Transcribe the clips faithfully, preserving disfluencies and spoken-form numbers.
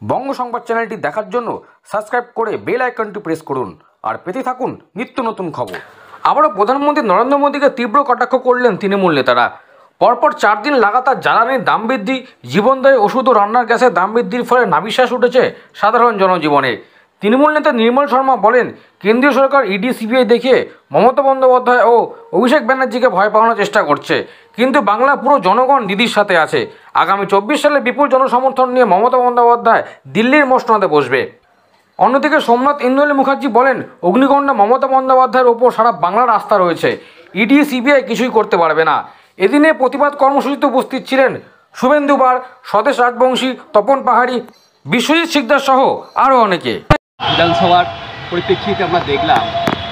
বঙ্গ সংবাদ চ্যানেলটি দেখার জন্য সাবস্ক্রাইব করে বেল আইকনটি প্রেস করুন আর পেতে থাকুন নিত্য নতুন খবর। আবারও প্রধানমন্ত্রী নরেন্দ্র মোদীকে তীব্র কটাক্ষ করলেন তৃণমূল নেতারা। পরপর চার দিন লাগাতার জ্বালানির দাম বৃদ্ধি, জীবনদায়ী ওষুধ ও রান্নার গ্যাসের দাম বৃদ্ধির ফলে নাভিশ্বাস উঠেছে সাধারণ জনজীবনে। তৃণমূল নেতা নির্মল শর্মা বলেন, কেন্দ্রীয় সরকার ইডি সিবিআই দেখিয়ে মমতা বন্দ্যোপাধ্যায় ও অভিষেক ব্যানার্জিকে ভয় পাওয়ানোর চেষ্টা করছে, কিন্তু বাংলা পুরো জনগণ দিদির সাথে আছে। আগামী চব্বিশ সালে বিপুল জনসমর্থন নিয়ে মমতা বন্দ্যোপাধ্যায় দিল্লির মসনদে বসবে। অন্যদিকে সোমনাথ ইন্দ্রনীল মুখার্জি বলেন, অগ্নিকন্যা মমতা বন্দ্যোপাধ্যায়ের ওপর সারা বাংলার আস্থা রয়েছে, ইডি সিবিআই কিছুই করতে পারবে না। এদিনে প্রতিবাদ কর্মসূচিতে উপস্থিত ছিলেন শুভেন্দু বার, স্বদেশ রাজবংশী, তপন পাহাড়ি, বিশ্বজিৎ শিকদার সহ আরও অনেকে। বিধানসভার পরিপ্রেক্ষিতে আমরা দেখলাম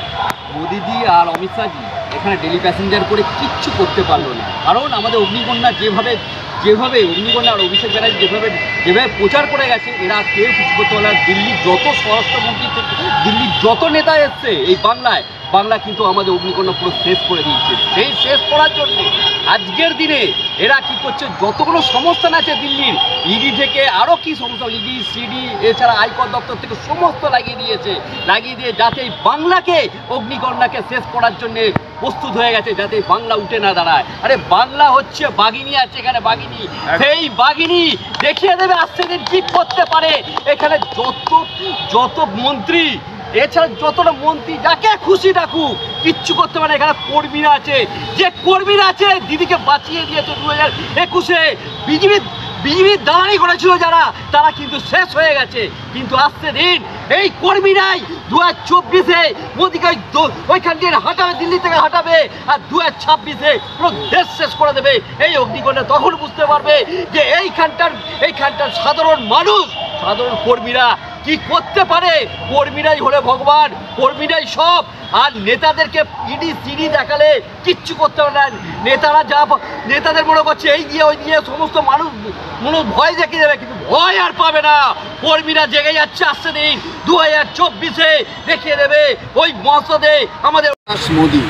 মোদিজি আর অমিত শাহজি এখানে ডেলি প্যাসেঞ্জার করে কিচ্ছু করতে পারলো না। কারণ আমাদের অগ্নিকন্যা যেভাবে যেভাবে অগ্নিকন্যা আর অভিষেক ব্যানার্জি যেভাবে যেভাবে প্রচার করে গেছে, এরা কেউ কিছু করতে পারলো না। দিল্লির যত স্বরাষ্ট্রমন্ত্রী থেকে দিল্লির যত নেতা এসছে এই বাংলায়, বাংলা কিন্তু আমাদের অগ্নিকন্যা পুরো শেষ করে দিচ্ছে। সেই শেষ করার জন্য আজকের দিনে এরা কি করছে, যতগুলো সংস্থান আছে দিল্লির, ইডি থেকে আরও কি সমস্যা, ইডি সিডি এছাড়া আয়কর দপ্তর থেকে সমস্ত লাগিয়ে দিয়েছে, লাগিয়ে দিয়ে যাতে এই বাংলাকে অগ্নিকন্যাকে শেষ করার জন্যে প্রস্তুত হয়ে গেছে, যাতে বাংলা উঠে না দাঁড়ায়। আরে বাংলা হচ্ছে বাঘিনী আছে এখানে, বাঘিনী, সেই বাঘিনী দেখিয়ে দেবে আজকে দিন কি করতে পারে। এখানে যত যত মন্ত্রী এছাড়া যতটা মন্ত্রী যাকে খুশি ডাকুক কিচ্ছু করতে পারে। এখানে কর্মীরা আছে, যে কর্মীরা আছে দিদিকে বাঁচিয়ে দিয়েছে দু হাজার একুশে বিজেপি বিজেপির দালালি করেছিল যারা, তারা কিন্তু শেষ হয়ে গেছে। কিন্তু আসছে দিন এই কর্মীরাই দু হাজার চব্বিশে মোদীকে ওইখান থেকে হাঁটাবে, দিল্লি থেকে হাঁটাবে, আর দু হাজার ছাব্বিশে পুরো দেশ শেষ করে দেবে। এই অগ্নিকন্যা তখন বুঝতে পারবে যে এইখানটার এইখানটার সাধারণ মানুষ, সাধারণ কর্মীরা কি করতে পারে। কর্মীরাই হলে ভগবান, কর্মীরাই সব। আর নেতাদেরকে ইডি সিডি দেখালে কিচ্ছু করতে পারে না। নেতারা যা নেতাদের মনে করছে এই দিয়ে ওই দিয়ে সমস্ত মানুষ মনে ভয় দেখিয়ে দেবে, কিন্তু ভয় আর পাবে না। কর্মীরা জেগে যাচ্ছে, আসছে দিন দু হাজার চব্বিশে দেখিয়ে দেবে ওই মসদে আমাদের মোদী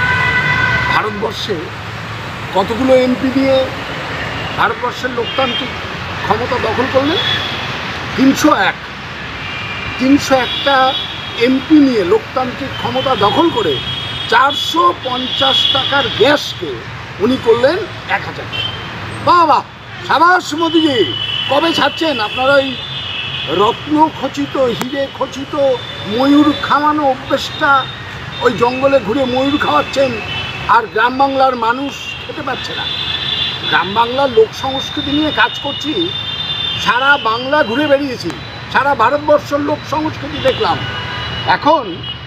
ভারতবর্ষে কতগুলো এমপি নিয়ে ভারতবর্ষের লোকতান্ত্রিক ক্ষমতা দখল করলেন। তিনশো এক তিনশো একটা এমপি নিয়ে লোকতান্ত্রিক ক্ষমতা দখল করে চারশো পঞ্চাশ টাকার গ্যাসকে উনি করলেন এক হাজার টাকা। বাবা সাবাস মোদীজি, কবে ছাড়ছেন আপনারা ওই রত্ন খচিত হিরে খচিত ময়ূর খাওয়ানো অভ্যেসটা? ওই জঙ্গলে ঘুরে ময়ূর খাওয়াচ্ছেন আর গ্রাম বাংলার মানুষ খেতে পারছে না। গ্রাম বাংলার লোক সংস্কৃতি নিয়ে কাজ করছি, সারা বাংলা ঘুরে বেরিয়েছি, সারা ভারতবর্ষের লোক সংস্কৃতি দেখলাম। এখন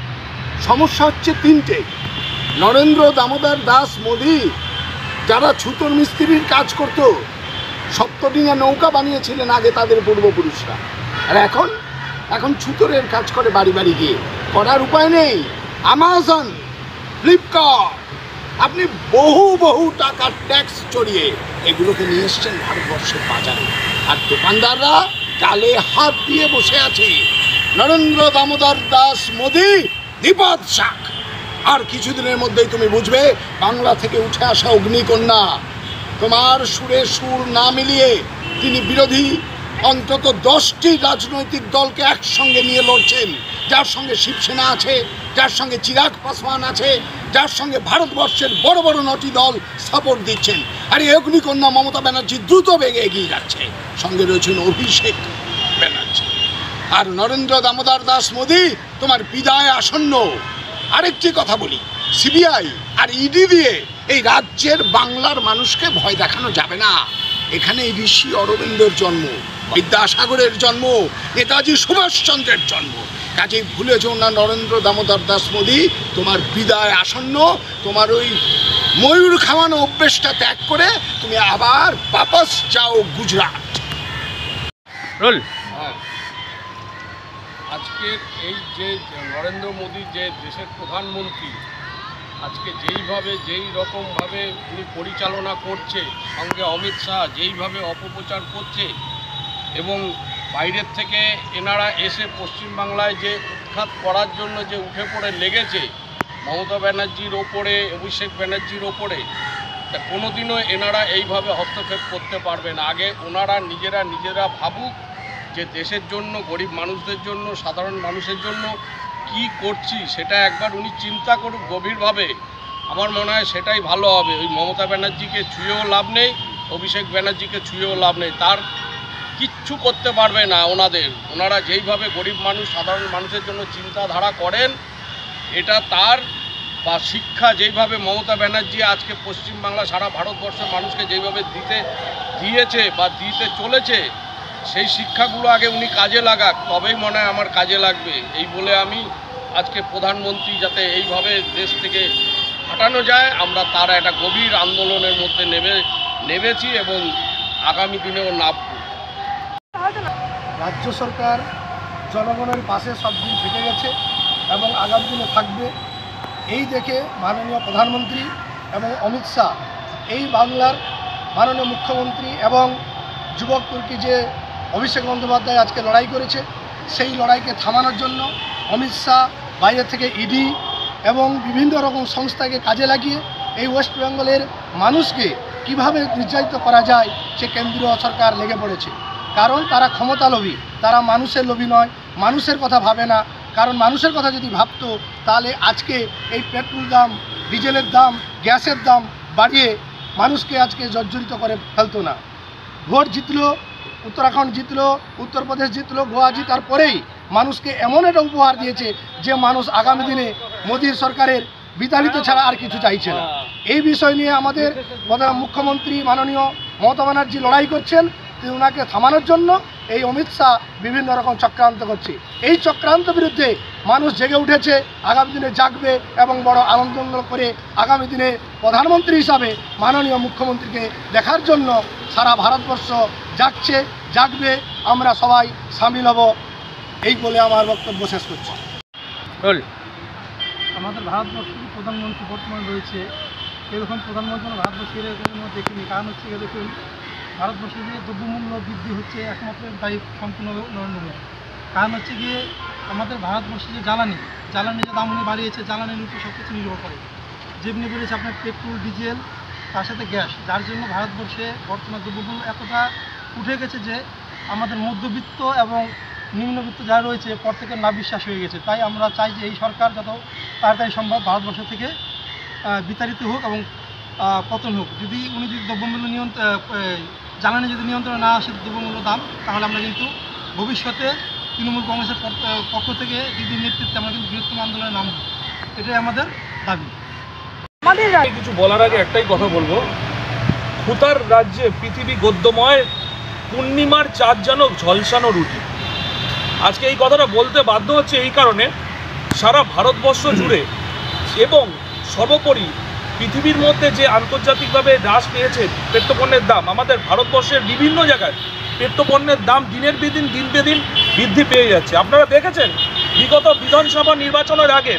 সমস্যা হচ্ছে তিনটে। নরেন্দ্র দামোদর দাস মোদী যারা ছুতোর মিস্ত্রির কাজ করত, সপ্তডিঙা নৌকা বানিয়েছিলেন আগে তাদের পূর্বপুরুষরা, আর এখন এখন ছুতোরের কাজ করে বাড়ি বাড়ি গিয়ে। করার উপায় নেই। আমাজন, ফ্লিপকার্ট, আপনি বহু বহু টাকার ট্যাক্স চড়িয়ে এগুলোকে নিয়ে এসছেন ভারতবর্ষের বাজারে, আর দোকানদাররা গালে হাত দিয়ে বসে আছে। নরেন্দ্র দামোদর দাস মোদী বিপদ শাক। আর কিছুদিনের মধ্যেই তুমি বুঝবে বাংলা থেকে উঠে আসা অগ্নিকন্যা। তোমার সুরে সুর না মিলিয়ে তিনি বিরোধী অন্তত দশটি রাজনৈতিক দলকে একসঙ্গে নিয়ে লড়ছেন, যার সঙ্গে শিবসেনা আছে, যার সঙ্গে চিরাগ পাসওয়ান আছে, যার সঙ্গে ভারতবর্ষের বড় বড় নটি দল সাপোর্ট দিচ্ছেন। আর এই অগ্নিকন্যা মমতা ব্যানার্জি দ্রুত বেগে এগিয়ে যাচ্ছে, সঙ্গে রয়েছেন অভিষেক ব্যানার্জি। আর নরেন্দ্র দামোদর দাস মোদী, তোমার বিদায় আসন্ন। আরেকটি কথা বলি, সিবিআই আর ইডি দিয়ে এই রাজ্যের বাংলার মানুষকে ভয় দেখানো যাবে না। এখানে ঋষি অরবিন্দের জন্ম, বিদ্যাসাগরের জন্ম, নেতাজি সুভাষচন্দ্রের জন্ম। কাজেই ভুলে যেও না নরেন্দ্র দামোদর দাস মোদী, তোমার বিদায় আসন্ন। তোমার ওই ময়ূর খাওয়ানো অভ্যেসটা ত্যাগ করে তুমি আবার বাপাস যাও গুজরাট। রোল আজকের এই যে নরেন্দ্র মোদী যে দেশের প্রধানমন্ত্রী, আজকে যেইভাবে যেই রকমভাবে উনি পরিচালনা করছে, সঙ্গে অমিত শাহ যেইভাবে অপপ্রচার করছে, এবং বাইরের থেকে এনারা এসে পশ্চিমবাংলায় যে উৎখাত করার জন্য যে উঠে পড়ে লেগেছে মমতা ব্যানার্জির ওপরে, অভিষেক ব্যানার্জির ওপরে, তা কোনোদিনও এনারা এইভাবে হস্তক্ষেপ করতে পারবে না। আগে ওনারা নিজেরা নিজেরা ভাবুক যে দেশের জন্য, গরিব মানুষদের জন্য, সাধারণ মানুষের জন্য কি করছি সেটা একবার উনি চিন্তা করুক গভীরভাবে। আমার মনে হয় সেটাই ভালো হবে। ওই মমতা ব্যানার্জিকে ছুঁয়েও লাভ নেই, অভিষেক ব্যানার্জিকে ছুঁয়েও লাভ নেই। তার কিচ্ছু করতে পারবে না ওনাদের। ওনারা যেইভাবে গরিব মানুষ, সাধারণ মানুষের জন্য চিন্তাধারা করেন, এটা তার বা শিক্ষা যেইভাবে মমতা ব্যানার্জি আজকে পশ্চিমবাংলা, সারা ভারতবর্ষের মানুষকে যেইভাবে দিতে দিয়েছে বা দিতে চলেছে, সেই শিক্ষাগুলো আগে উনি কাজে লাগাক, তবেই মনে হয় আমার কাজে লাগবে। এই বলে আমি আজকে প্রধানমন্ত্রী যাতে এইভাবে দেশ থেকে হাঁটানো যায়, আমরা তার একটা গভীর আন্দোলনের মধ্যে নেমে নেমেছি এবং আগামী দিনেও নামব। রাজ্য সরকার জনগণের পাশে সব দিন থেকে গেছে এবং আগামী দিনে থাকবে। এই দেখে মাননীয় প্রধানমন্ত্রী এবং অমিত শাহ, এই বাংলার মাননীয় মুখ্যমন্ত্রী এবং যুবক তুর্কি যে অভিষেক বন্দ্যোপাধ্যায় আজকে লড়াই করেছে, সেই লড়াইকে থামানোর জন্য অমিত শাহ বাইরে থেকে ইডি এবং বিভিন্ন রকম সংস্থাকে কাজে লাগিয়ে এই ওয়েস্ট বেঙ্গলের মানুষকে কিভাবে নির্যাতিত করা যায় সে কেন্দ্রীয় সরকার লেগে পড়েছে। কারণ তারা ক্ষমতা লোভী, তারা মানুষের লোভী নয়, মানুষের কথা ভাবে না। কারণ মানুষের কথা যদি ভাবতো তাহলে আজকে এই পেট্রোল দাম, ডিজেলের দাম, গ্যাসের দাম বাড়িয়ে মানুষকে আজকে জর্জরিত করে ফেলতো না। ভোট জিতলো, উত্তরাখণ্ড জিতলো, উত্তরপ্রদেশ জিতলো, গোয়া জিতার পরেই মানুষকে এমন একটা উপহার দিয়েছে যে মানুষ আগামী দিনে মোদীর সরকারের বিতাড়িত ছাড়া আর কিছু চাইছে না। এই বিষয় নিয়ে আমাদের প্রধান মুখ্যমন্ত্রী মাননীয় মমতা ব্যানার্জি লড়াই করছেন। ওনাকে থামানোর জন্য এই অমিত শাহ বিভিন্ন রকম চক্রান্ত করছে। এই চক্রান্ত বিরুদ্ধে মানুষ জেগে উঠেছে, আগামী দিনে জাগবে এবং বড় আনন্দ করে আগামী দিনে প্রধানমন্ত্রী হিসাবে মাননীয় মুখ্যমন্ত্রীকে দেখার জন্য সারা ভারতবর্ষ জাগছে, জাগবে। আমরা সবাই সামিল হব, এই বলে আমার বক্তব্য শেষ করছি। আমাদের ভারতবর্ষের প্রধানমন্ত্রী বর্তমানে রয়েছে, এরকম প্রধানমন্ত্রী ভারতবর্ষের এরকম দেখিনি। কারণ হচ্ছে দেখুন, ভারতবর্ষে যে দ্রব্যমূল্য বৃদ্ধি হচ্ছে একমাত্র দায়ী সম্পূর্ণ নরেন্দ্র মোদী। কারণ হচ্ছে গিয়ে আমাদের ভারতবর্ষে যে জ্বালানি জ্বালানি যে দাম উনি বাড়িয়েছে, জ্বালানির উপর সব কিছু নির্ভর করে। যেমনি বলেছে আপনার পেট্রোল, ডিজেল, তার সাথে গ্যাস, যার জন্য ভারতবর্ষে বর্তমান দ্রব্যমূল্য এতটা উঠে গেছে যে আমাদের মধ্যবিত্ত এবং নিম্নবিত্ত যারা রয়েছে প্রত্যেকের না বিশ্বাস হয়ে গেছে। তাই আমরা চাই যে এই সরকার যত তাড়াতাড়ি সম্ভব ভারতবর্ষ থেকে বিতাড়িত হোক এবং পতন হোক। যদি উনি যদি দ্রব্যমূল্য নিয়ন্ত্রণ, জ্বালানি যদি নিয়ন্ত্রণে না আসে দ্রব্যমূল্য দাম, তাহলে আমরা কিন্তু ভবিষ্যতে তৃণমূল কংগ্রেসের পক্ষ থেকে যদি নেতৃত্বে আমরা কিন্তু বৃহত্তম আন্দোলনে নামব, এটাই আমাদের দাবি। আমাদের কিছু বলার আগে একটাই কথা বলবো, খুতার রাজ্যে পৃথিবী গদ্যময়, পূর্ণিমার চাঁদ যেন ঝলসানো রুটি। আজকে এই কথাটা বলতে বাধ্য হচ্ছে এই কারণে, সারা ভারতবর্ষ জুড়ে এবং সর্বোপরি পৃথিবীর মধ্যে যে আন্তর্জাতিকভাবে হ্রাস পেয়েছে পেট্রোপণ্যের দাম, আমাদের ভারতবর্ষের বিভিন্ন জায়গায় পেট্রোপণ্যের দাম দিনের দিন দিন দিন বৃদ্ধি পেয়ে যাচ্ছে। আপনারা দেখেছেন বিগত বিধানসভা নির্বাচনের আগে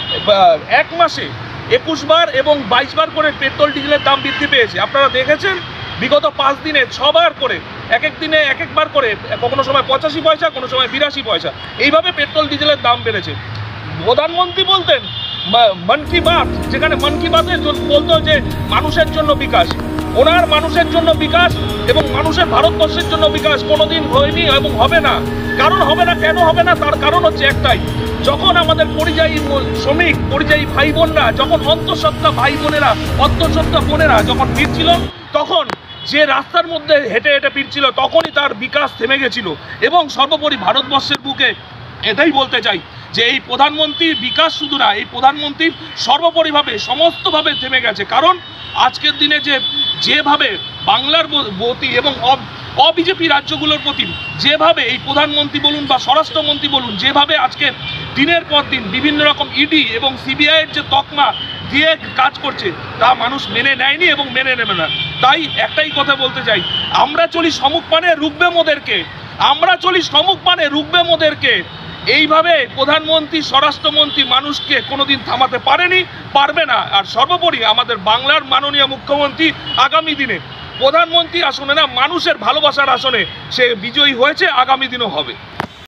এক মাসে একুশ বার এবং বাইশ বার করে পেট্রোল ডিজেলের দাম বৃদ্ধি পেয়েছে। আপনারা দেখেছেন বিগত পাঁচ দিনে ছবার করে, এক এক দিনে এক একবার করে, কোনো সময় পঁচাশি পয়সা, কোনো সময় বিরাশি পয়সা, এইভাবে পেট্রোল ডিজেলের দাম বেড়েছে। প্রধানমন্ত্রী বলতেন মন কি বাত, যেখানে মন কি বাতে বলতো যে মানুষের জন্য বিকাশ, ওনার মানুষের জন্য বিকাশ এবং মানুষের ভারতবর্ষের জন্য বিকাশ কোনোদিন হয়নি এবং হবে না। কারণ হবে না, কেন হবে না, তার কারণ হচ্ছে একটাই, যখন আমাদের পরিযায়ী শ্রমিক, পরিযায়ী ভাই বোনরা, যখন অন্তঃসত্ত্বা ভাই বোনেরা, অন্তঃসত্ত্বা বোনেরা যখন ফিরছিল, তখন যে রাস্তার মধ্যে হেঁটে হেঁটে ফিরছিল, তখনই তার বিকাশ থেমে গেছিল। এবং সর্বোপরি ভারতবর্ষের বুকে এটাই বলতে চাই যে এই প্রধানমন্ত্রীর বিকাশ শুধু না, এই প্রধানমন্ত্রীর সর্বোপরিভাবে সমস্তভাবে থেমে গেছে। কারণ আজকের দিনে যে যেভাবে বাংলার প্রতি এবং অবিজেপি রাজ্যগুলোর প্রতি যেভাবে এই প্রধানমন্ত্রী বলুন বা স্বরাষ্ট্রমন্ত্রী বলুন, যেভাবে আজকে দিনের পর দিন বিভিন্ন রকম ইডি এবং সিবিআইয়ের যে তকমা দিয়ে কাজ করছে, তা মানুষ মেনে নেয়নি এবং মেনে নেবে না। তাই একটাই কথা বলতে চাই, আমরা চলি সমুখ পানে রুখবে মোদেরকে, আমরা চলি সমুখ পানে রুখবে মোদেরকে। এইভাবে প্রধানমন্ত্রী, স্বরাষ্ট্রমন্ত্রী মানুষকে কোনোদিন থামাতে পারেনি, পারবে না। আর সর্বোপরি আমাদের বাংলার মাননীয় মুখ্যমন্ত্রী আগামী দিনে প্রধানমন্ত্রী আসনে না, মানুষের ভালোবাসার আসনে সে বিজয়ী হয়েছে, আগামী দিনও হবে।